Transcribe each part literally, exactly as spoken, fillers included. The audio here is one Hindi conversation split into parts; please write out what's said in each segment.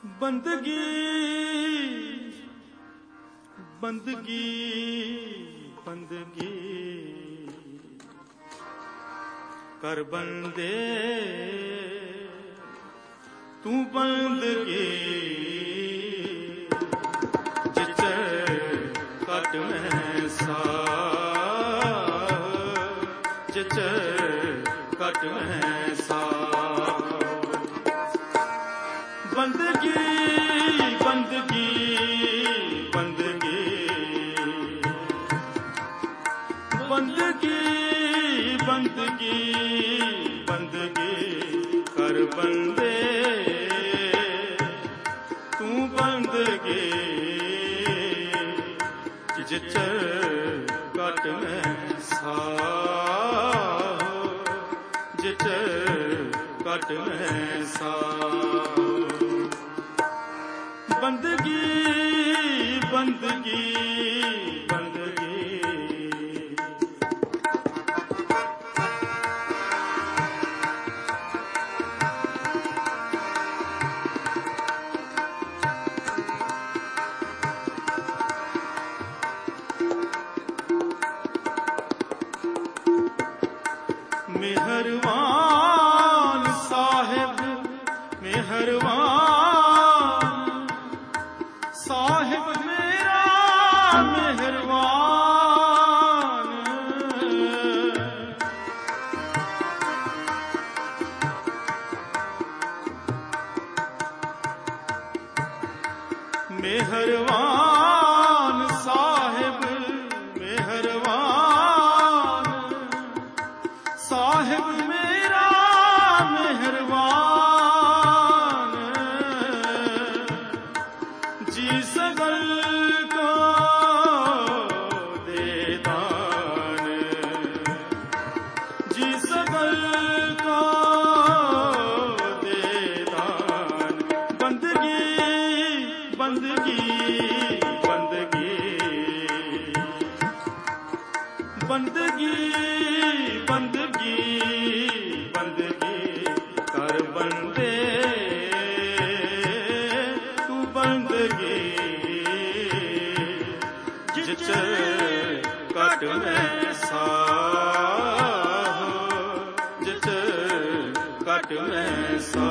बंदगी बंदगी बंदगी कर बंदे तू बंदगी जिच कट में सा जिच कट में सा बंदगी बंदगी बंदगी बंदगी बंदगी बंदगी कर बंदे तू बंदगी जिच कट में सा जिच कट में सा बंदगी बंदगी बंदगी मेहरबान साहिब मेहरबान साहिब मेरा मेहरबान मेहरबान साहिब मेहरबान साहिब मेरा मेहरबान जी सगल को दे दान जी सगल को दे दान बंदगी बंदगी बंदगी बंदगी बंदगी बंदगी कर बंदे तू बंदगी जिच कट में सा जिच कट में सा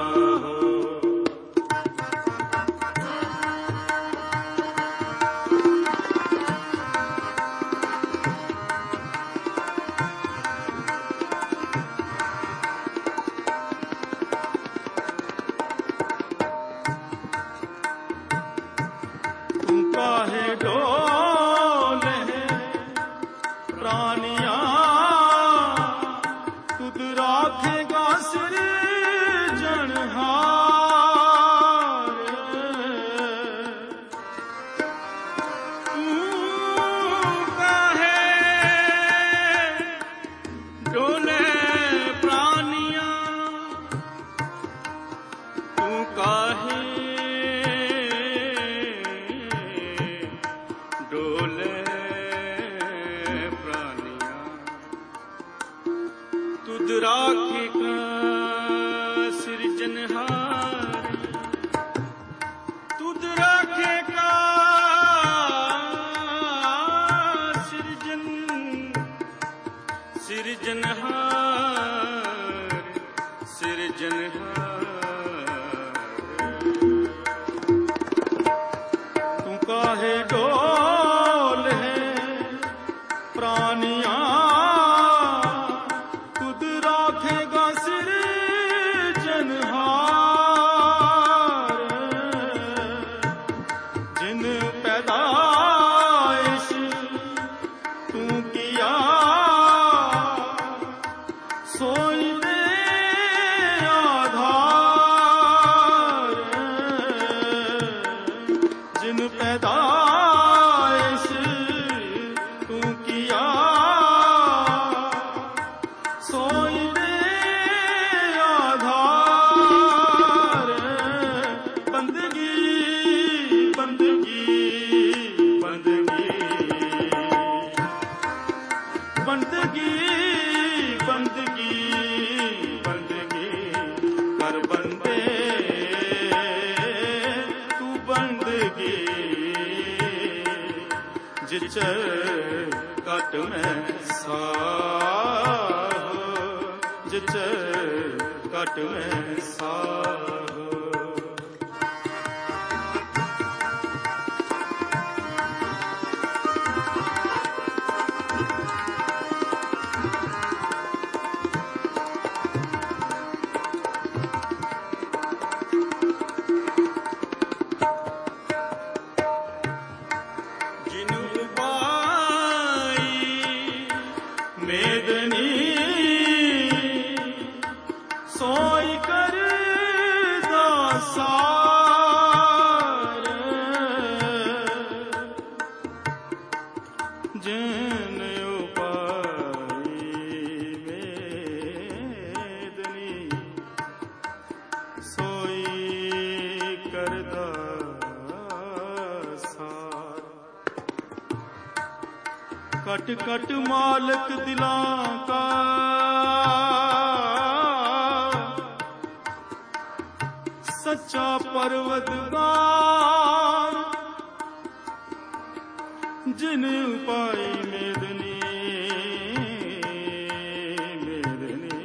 काहे डोले प्राणिया तुद राखेगा सिर जनहार तू काहे डोले प्राणिया तू काहे डोले प्राणिया तुद राखे का सिरजनहार तुद राखे का सिरजन सिरजनहार सिरजनहार जिच कट में साहो, जिच कट में साहो। कट कट मालक दिलां का, सच्चा परवदगार, जिन पाई मेदनी मेदनी,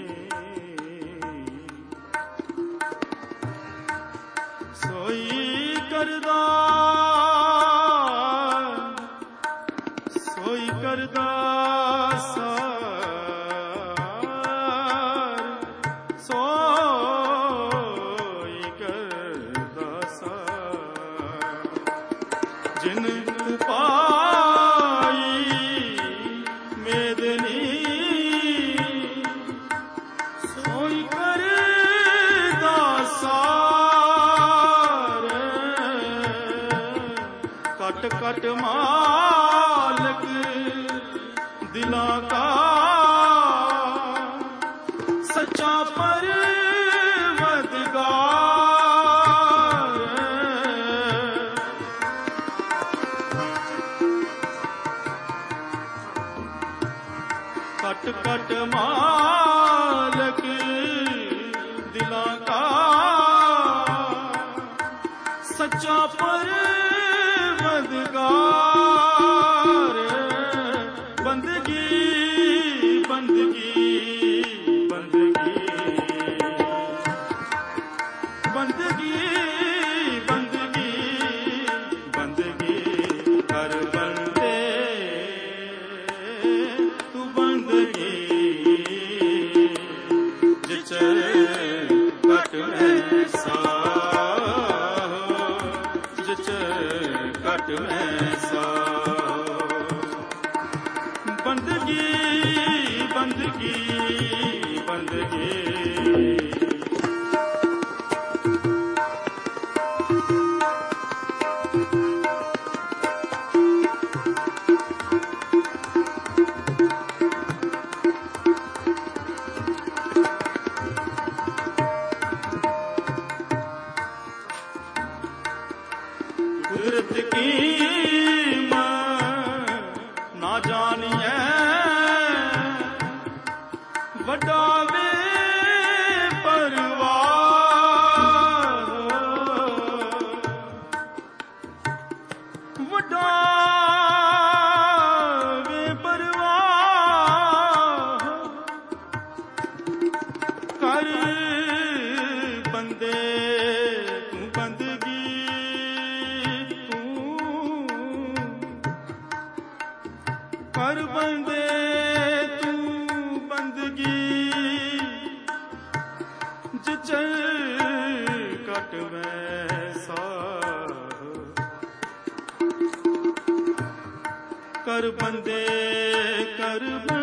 सोई करदा सोई करदा सार, सोई करदा सार, जिन पाई मेदनी, सोई करदा सार, कट कट मालक दिलां का, सच्चा परवदगार, कट कट मालक दिलां का, सच्चा परवदगार, बंदगी बंदगी बंदगी बंदगी बंदगी बंदगी कर बंदे तू बंदगी, जिच कट में साहो, जिच कट में साहो, बंदगी बंदगी बंदगी। कुदरत की ना जानिए वडावे परवाह, वडावे परवाह, कर बंदे तू बंदगी, तू कर बंदे तू बंदगी, जिच कट में साहो, कर बंदे कर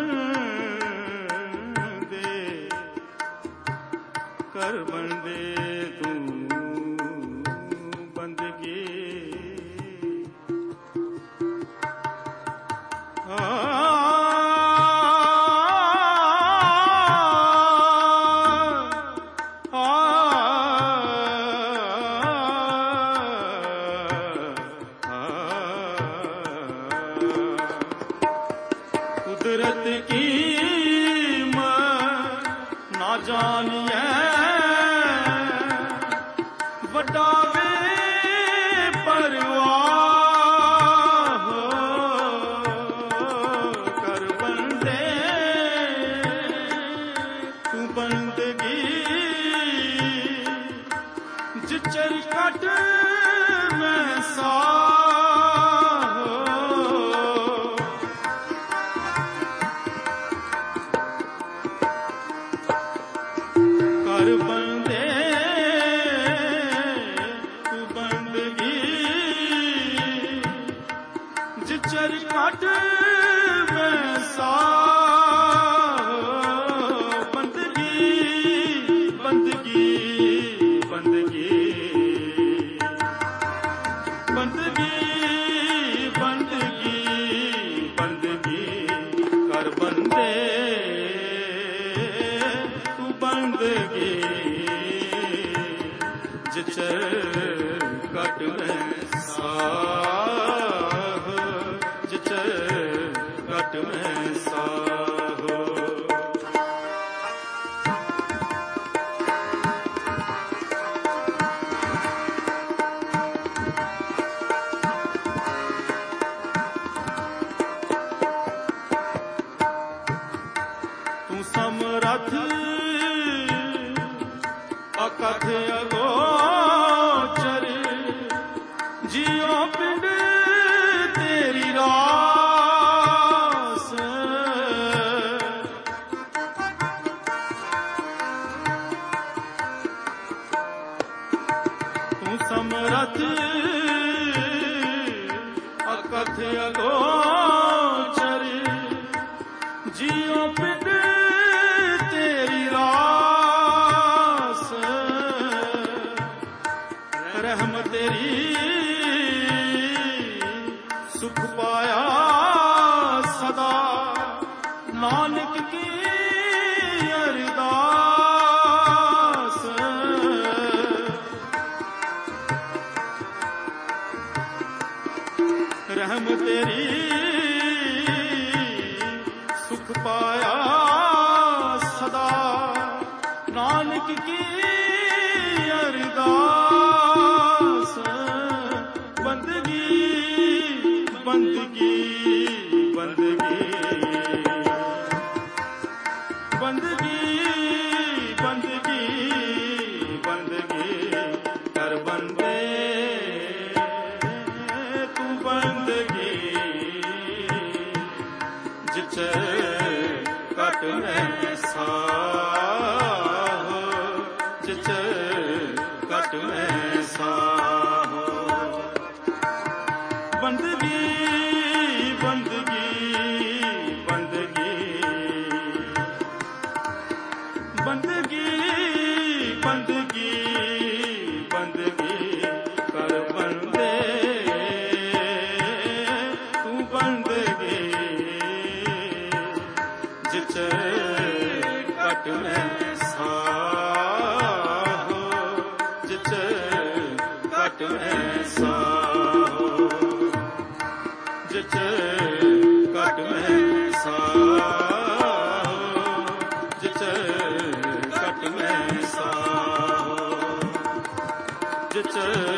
बंदे कर बंदे तू बंदगी, कुदरत की ना जानिए वडावे परवाह, जिचर कट में सा कर बंदे तू बंदगी जिचर कट में सा बंदगी बंदगी बंदगी बंदगी बंदगी बंदगी कर बंदे तू बंदगी जिचर कट में साह जिचर कट में साह समरथ अकथ अगोचर जियो पिंड तेरी रास तू समरथ अकथ अगोचर जियो पिंड रहम तेरी सुख पाया सदा नानक की अरदास रहम तेरी सुख पाया सदा नानक की अरदास बंदगी बंदगी बंदगी बंदगी बंदगी बंदगी कर बंदे तू बंदगी जिचर कट में साह जिचर कट में साह बंदगी बंदगी बंदगी बंदगी बंदगी बंदगी कर बंदे तू बंदगी जिचर कट में साह जिचर कट में साह जिचर कट में साह जिचर कट में साह जिचर